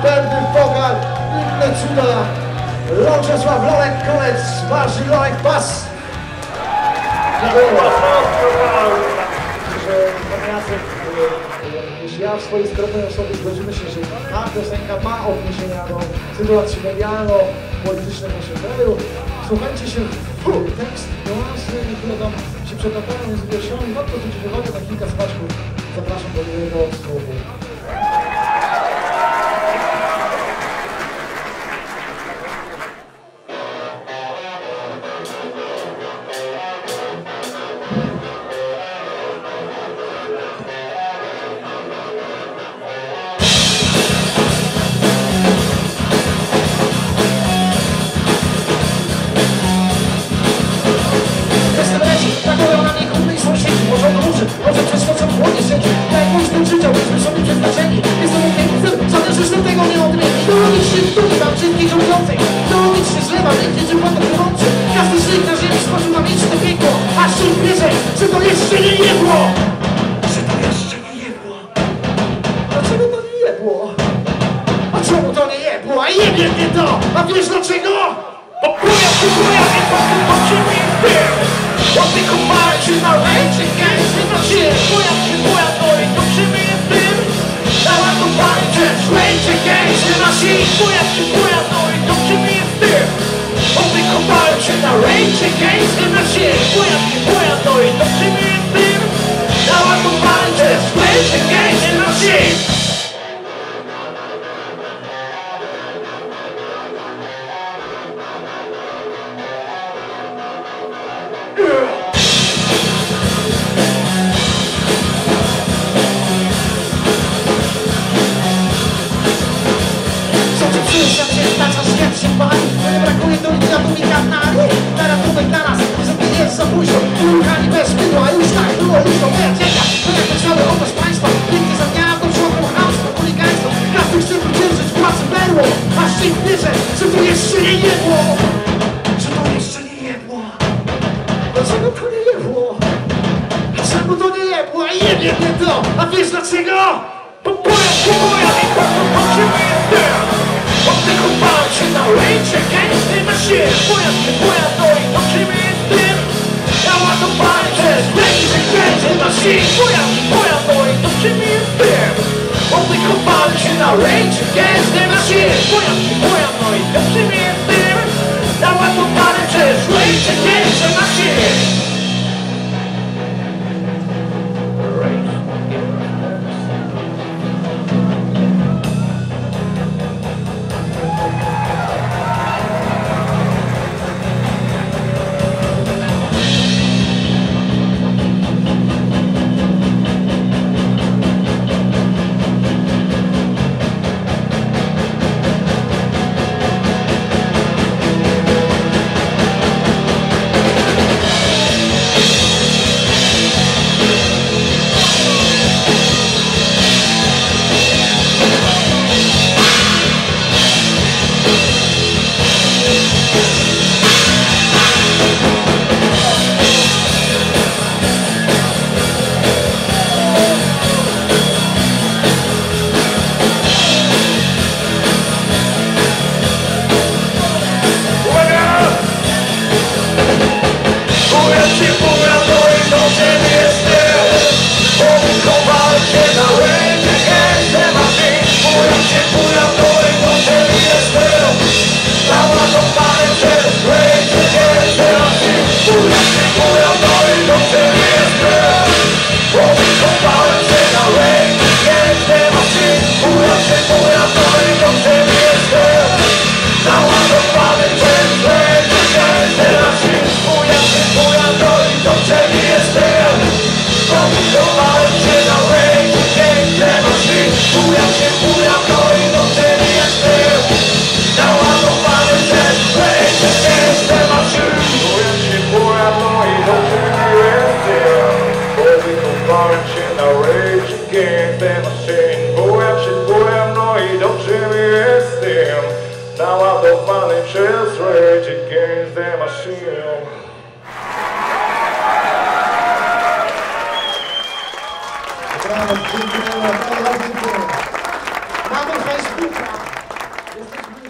Pewny Pogar, inne cuda. Lączesław Lolek, Kolec, Marzy Lolek, Bas. Że pan Jacek, jeśli ja w swojej skromnej osobie zgodzimy się, że ta piosenka ma odniesienia do sytuacji medialno-politycznej w naszym kraju, słuchajcie się w tekst, niuansy, które tam się przeplatają między wierszami, warto zwrócić uwagę na kilka smaczków. Zapraszam do miłego słowa. Może przez to, co w głowie siedzi, jak mój życia, byśmy sobie przeznaczeni. Jest to pieniądze, zależysz do tego nie odmieni. Ideologicznie w dumie mam wszystkich rządzących. Ideologicznie zlewa, nigdy czy pan gorący. Każdy żyć na ziemi stworzył na wieczne piekło. Aż się wierzę, że to jeszcze nie jebło. Że to jeszcze nie jebło. Dlaczego to nie jebło? A czemu to nie jebło? A jebie mnie to! A wiesz dlaczego? Bo buja i po tym oczymi był. Odwykowałem się na ręce, gęsty na ziemi. Buja, no i toczymy je w tym. Naładowałem przez ręce, gęsty na ziemi. Buja, no i toczymy je w tym. Odwykowałem się na ręce, gęsty na ziemi. Buja, no i toczymy je w tym. Naładowałem przez ręce, gęsty na ziemi. Brakuje do liczniatów i karnali. Na ratunek dla nas, żeby jest za późno. Uruchani bez mydła, a już tak było, już to moja dzieka. To jak to cały obraz państwa. Pięknie za dnia, to szłoką chamstwo, chuligaństwo. Każdy chce wydzierżyć własne berło. Aż się wierzę, że to jeszcze nie jebło. Że to jeszcze nie jebło. Dlaczego to nie jebło? Dlaczego to nie jebło? A jebie mnie to! A wiesz dlaczego? Bo buja i po tym oczymy jest odwykowałem się na ręce, gęsty na ziemi. Buja, no i toczymy je w tym. Naładowałem przez ręce, gęsty na ziemi. Buja, no i toczymy je w tym. Odwykowałem się na ręce, gęsty na ziemi. Buja, no i toczymy je w tym. Naładowałem przez ręce, gęsty na ziemi. Naładowany przez Rage Against the Machine. Brawo, dziękuję. Mamy Facebooka. Jesteśmy